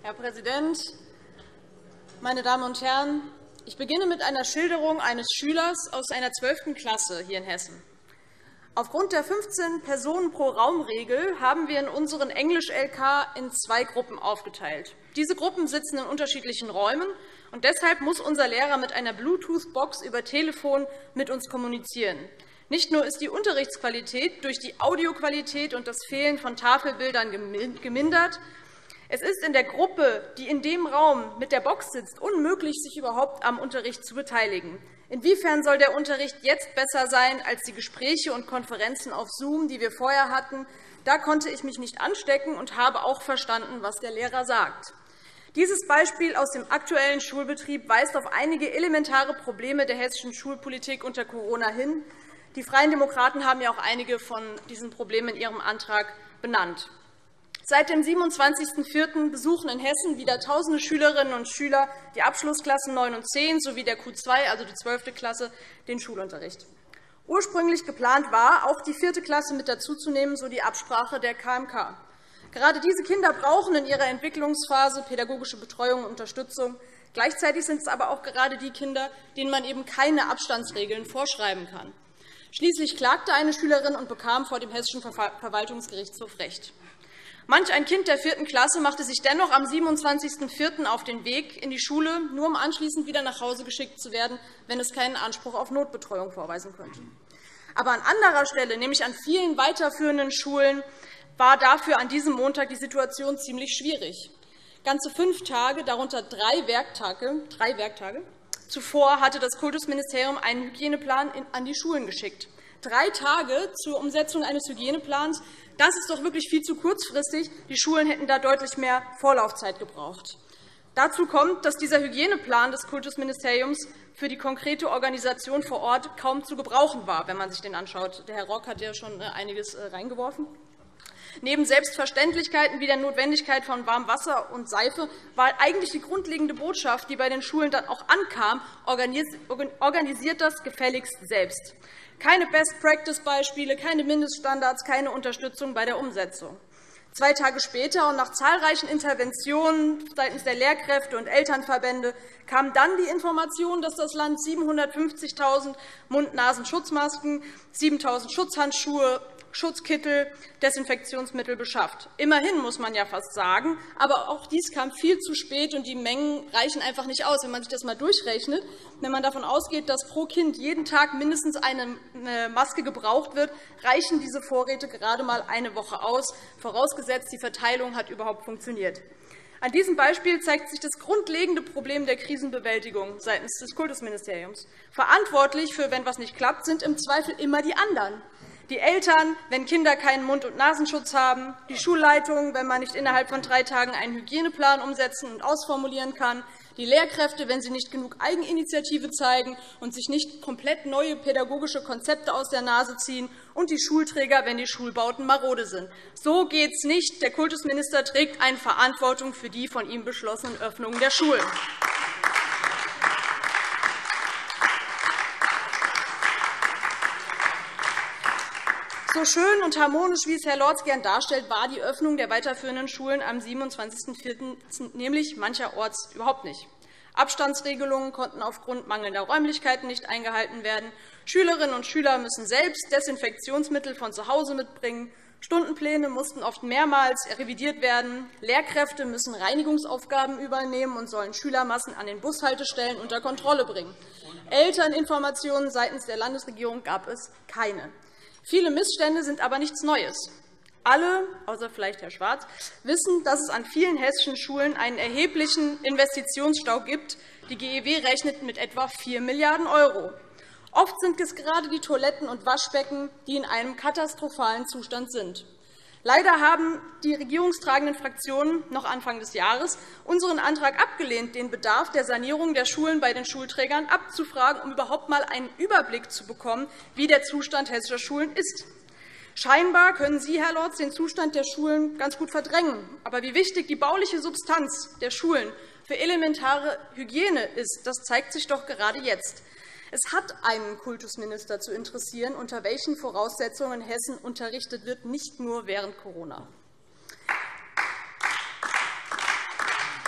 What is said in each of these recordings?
Herr Präsident, meine Damen und Herren! Ich beginne mit einer Schilderung eines Schülers aus einer 12. Klasse hier in Hessen. Aufgrund der 15-Personen-pro-Raum-Regel haben wir in unseren Englisch-LK in 2 Gruppen aufgeteilt. Diese Gruppen sitzen in unterschiedlichen Räumen, und deshalb muss unser Lehrer mit einer Bluetooth-Box über Telefon mit uns kommunizieren. Nicht nur ist die Unterrichtsqualität durch die Audioqualität und das Fehlen von Tafelbildern gemindert, es ist in der Gruppe, die in dem Raum mit der Box sitzt, unmöglich, sich überhaupt am Unterricht zu beteiligen. Inwiefern soll der Unterricht jetzt besser sein als die Gespräche und Konferenzen auf Zoom, die wir vorher hatten? Da konnte ich mich nicht anstecken und habe auch verstanden, was der Lehrer sagt. Dieses Beispiel aus dem aktuellen Schulbetrieb weist auf einige elementare Probleme der hessischen Schulpolitik unter Corona hin. Die Freien Demokraten haben ja auch einige von diesen Problemen in ihrem Antrag benannt. Seit dem 27.04. besuchen in Hessen wieder Tausende Schülerinnen und Schüler die Abschlussklassen 9 und 10 sowie der Q2, also die 12. Klasse, den Schulunterricht. Ursprünglich geplant war, auch die 4. Klasse mit dazuzunehmen, so die Absprache der KMK. Gerade diese Kinder brauchen in ihrer Entwicklungsphase pädagogische Betreuung und Unterstützung. Gleichzeitig sind es aber auch gerade die Kinder, denen man eben keine Abstandsregeln vorschreiben kann. Schließlich klagte eine Schülerin und bekam vor dem Hessischen Verwaltungsgerichtshof Recht. Manch ein Kind der 4. Klasse machte sich dennoch am 27.04. auf den Weg in die Schule, nur um anschließend wieder nach Hause geschickt zu werden, wenn es keinen Anspruch auf Notbetreuung vorweisen könnte. Aber an anderer Stelle, nämlich an vielen weiterführenden Schulen, war dafür an diesem Montag die Situation ziemlich schwierig. Ganze 5 Tage, darunter 3 Werktage, zuvor hatte das Kultusministerium einen Hygieneplan an die Schulen geschickt. 3 Tage zur Umsetzung eines Hygieneplans, das ist doch wirklich viel zu kurzfristig. Die Schulen hätten da deutlich mehr Vorlaufzeit gebraucht. Dazu kommt, dass dieser Hygieneplan des Kultusministeriums für die konkrete Organisation vor Ort kaum zu gebrauchen war, wenn man sich den anschaut. Der Herr Rock hat ja schon einiges reingeworfen. Neben Selbstverständlichkeiten wie der Notwendigkeit von warmem Wasser und Seife war eigentlich die grundlegende Botschaft, die bei den Schulen dann auch ankam, organisiert das gefälligst selbst. Keine Best-Practice-Beispiele, keine Mindeststandards, keine Unterstützung bei der Umsetzung. 2 Tage später und nach zahlreichen Interventionen seitens der Lehrkräfte und Elternverbände kam dann die Information, dass das Land 750.000 Mund-Nasen-Schutzmasken, 7.000 Schutzhandschuhe, Schutzkittel, Desinfektionsmittel beschafft. Immerhin, muss man ja fast sagen. Aber auch dies kam viel zu spät, und die Mengen reichen einfach nicht aus. Wenn man sich das einmal durchrechnet, wenn man davon ausgeht, dass pro Kind jeden Tag mindestens eine Maske gebraucht wird, reichen diese Vorräte gerade einmal eine Woche aus, vorausgesetzt, die Verteilung hat überhaupt funktioniert. An diesem Beispiel zeigt sich das grundlegende Problem der Krisenbewältigung seitens des Kultusministeriums. Verantwortlich für, wenn etwas nicht klappt, sind im Zweifel immer die anderen. Die Eltern, wenn Kinder keinen Mund- und Nasenschutz haben, die Schulleitung, wenn man nicht innerhalb von 3 Tagen einen Hygieneplan umsetzen und ausformulieren kann, die Lehrkräfte, wenn sie nicht genug Eigeninitiative zeigen und sich nicht komplett neue pädagogische Konzepte aus der Nase ziehen, und die Schulträger, wenn die Schulbauten marode sind. So geht es nicht. Der Kultusminister trägt eine Verantwortung für die von ihm beschlossenen Öffnungen der Schulen. So schön und harmonisch, wie es Herr Lorz gern darstellt, war die Öffnung der weiterführenden Schulen am 27.04. nämlich mancherorts überhaupt nicht. Abstandsregelungen konnten aufgrund mangelnder Räumlichkeiten nicht eingehalten werden. Schülerinnen und Schüler müssen selbst Desinfektionsmittel von zu Hause mitbringen. Stundenpläne mussten oft mehrmals revidiert werden. Lehrkräfte müssen Reinigungsaufgaben übernehmen und sollen Schülermassen an den Bushaltestellen unter Kontrolle bringen. Elterninformationen seitens der Landesregierung gab es keine. Viele Missstände sind aber nichts Neues. Alle, außer vielleicht Herr Schwarz, wissen, dass es an vielen hessischen Schulen einen erheblichen Investitionsstau gibt. Die GEW rechnet mit etwa 4 Milliarden €. Oft sind es gerade die Toiletten und Waschbecken, die in einem katastrophalen Zustand sind. Leider haben die regierungstragenden Fraktionen noch Anfang des Jahres unseren Antrag abgelehnt, den Bedarf der Sanierung der Schulen bei den Schulträgern abzufragen, um überhaupt einmal einen Überblick zu bekommen, wie der Zustand hessischer Schulen ist. Scheinbar können Sie, Herr Lorz, den Zustand der Schulen ganz gut verdrängen. Aber wie wichtig die bauliche Substanz der Schulen für elementare Hygiene ist, das zeigt sich doch gerade jetzt. Es hat einen Kultusminister zu interessieren, unter welchen Voraussetzungen in Hessen unterrichtet wird, nicht nur während Corona.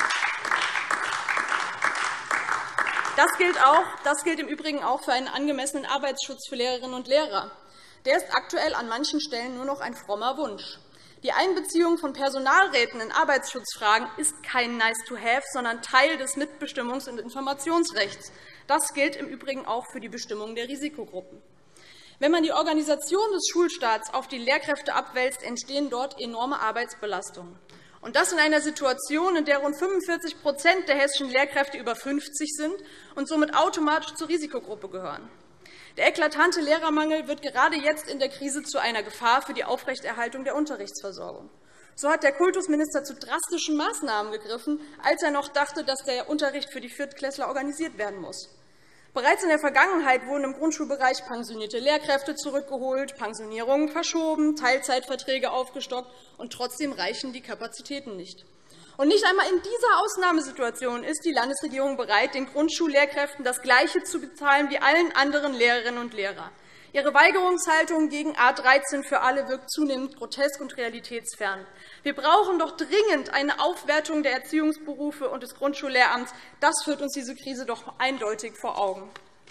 Das gilt im Übrigen auch für einen angemessenen Arbeitsschutz für Lehrerinnen und Lehrer. Der ist aktuell an manchen Stellen nur noch ein frommer Wunsch. Die Einbeziehung von Personalräten in Arbeitsschutzfragen ist kein Nice-to-have, sondern Teil des Mitbestimmungs- und Informationsrechts. Das gilt im Übrigen auch für die Bestimmung der Risikogruppen. Wenn man die Organisation des Schulstaats auf die Lehrkräfte abwälzt, entstehen dort enorme Arbeitsbelastungen. Und das in einer Situation, in der rund 45 % der hessischen Lehrkräfte über 50 sind und somit automatisch zur Risikogruppe gehören. Der eklatante Lehrermangel wird gerade jetzt in der Krise zu einer Gefahr für die Aufrechterhaltung der Unterrichtsversorgung. So hat der Kultusminister zu drastischen Maßnahmen gegriffen, als er noch dachte, dass der Unterricht für die Viertklässler organisiert werden muss. Bereits in der Vergangenheit wurden im Grundschulbereich pensionierte Lehrkräfte zurückgeholt, Pensionierungen verschoben, Teilzeitverträge aufgestockt, und trotzdem reichen die Kapazitäten nicht. Und nicht einmal in dieser Ausnahmesituation ist die Landesregierung bereit, den Grundschullehrkräften das Gleiche zu bezahlen wie allen anderen Lehrerinnen und Lehrern. Ihre Weigerungshaltung gegen A 13 für alle wirkt zunehmend grotesk und realitätsfern. Wir brauchen doch dringend eine Aufwertung der Erziehungsberufe und des Grundschullehramts. Das führt uns diese Krise doch eindeutig vor Augen.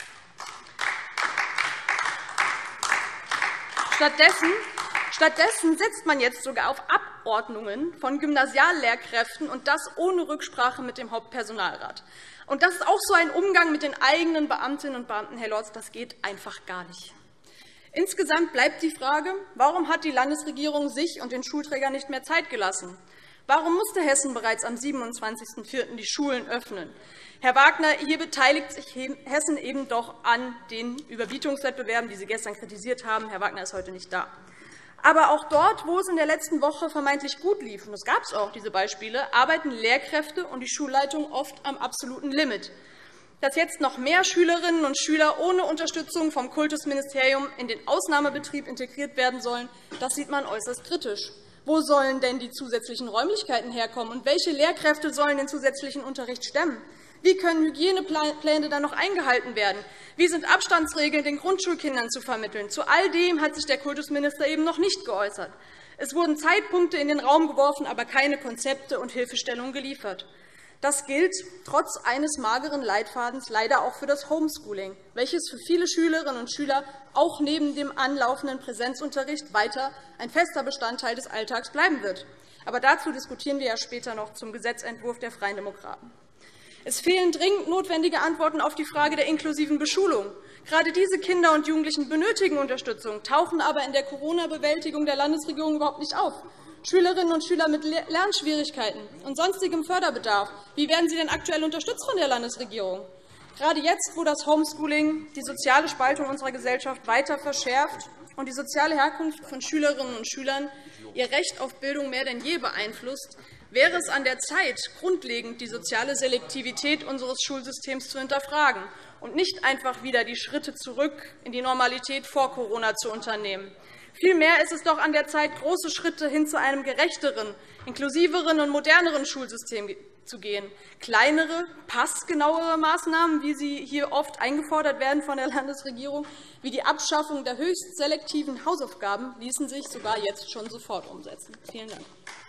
Stattdessen setzt man jetzt sogar auf Abordnungen von Gymnasiallehrkräften, und das ohne Rücksprache mit dem Hauptpersonalrat. Und das ist auch so ein Umgang mit den eigenen Beamtinnen und Beamten, Herr Lorz, das geht einfach gar nicht. Insgesamt bleibt die Frage, warum hat die Landesregierung sich und den Schulträgern nicht mehr Zeit gelassen? Warum musste Hessen bereits am 27.04. die Schulen öffnen? Herr Wagner, hier beteiligt sich Hessen eben doch an den Überbietungswettbewerben, die Sie gestern kritisiert haben. Herr Wagner ist heute nicht da. Aber auch dort, wo es in der letzten Woche vermeintlich gut lief, und es gab auch diese Beispiele, arbeiten Lehrkräfte und die Schulleitung oft am absoluten Limit. Dass jetzt noch mehr Schülerinnen und Schüler ohne Unterstützung vom Kultusministerium in den Ausnahmebetrieb integriert werden sollen, das sieht man äußerst kritisch. Wo sollen denn die zusätzlichen Räumlichkeiten herkommen, und welche Lehrkräfte sollen den zusätzlichen Unterricht stemmen? Wie können Hygienepläne dann noch eingehalten werden? Wie sind Abstandsregeln den Grundschulkindern zu vermitteln? Zu all dem hat sich der Kultusminister eben noch nicht geäußert. Es wurden Zeitpunkte in den Raum geworfen, aber keine Konzepte und Hilfestellungen geliefert. Das gilt trotz eines mageren Leitfadens leider auch für das Homeschooling, welches für viele Schülerinnen und Schüler auch neben dem anlaufenden Präsenzunterricht weiter ein fester Bestandteil des Alltags bleiben wird. Aber dazu diskutieren wir ja später noch zum Gesetzentwurf der Freien Demokraten. Es fehlen dringend notwendige Antworten auf die Frage der inklusiven Beschulung. Gerade diese Kinder und Jugendlichen benötigen Unterstützung, tauchen aber in der Corona-Bewältigung der Landesregierung überhaupt nicht auf. Schülerinnen und Schüler mit Lernschwierigkeiten und sonstigem Förderbedarf, wie werden sie denn aktuell unterstützt von der Landesregierung? Gerade jetzt, wo das Homeschooling die soziale Spaltung unserer Gesellschaft weiter verschärft und die soziale Herkunft von Schülerinnen und Schülern ihr Recht auf Bildung mehr denn je beeinflusst, wäre es an der Zeit, grundlegend die soziale Selektivität unseres Schulsystems zu hinterfragen und nicht einfach wieder die Schritte zurück in die Normalität vor Corona zu unternehmen. Vielmehr ist es doch an der Zeit, große Schritte hin zu einem gerechteren, inklusiveren und moderneren Schulsystem zu gehen. Kleinere, passgenauere Maßnahmen, wie sie hier oft eingefordert werden von der Landesregierung, wie die Abschaffung der höchst selektiven Hausaufgaben, ließen sich sogar jetzt schon sofort umsetzen. Vielen Dank.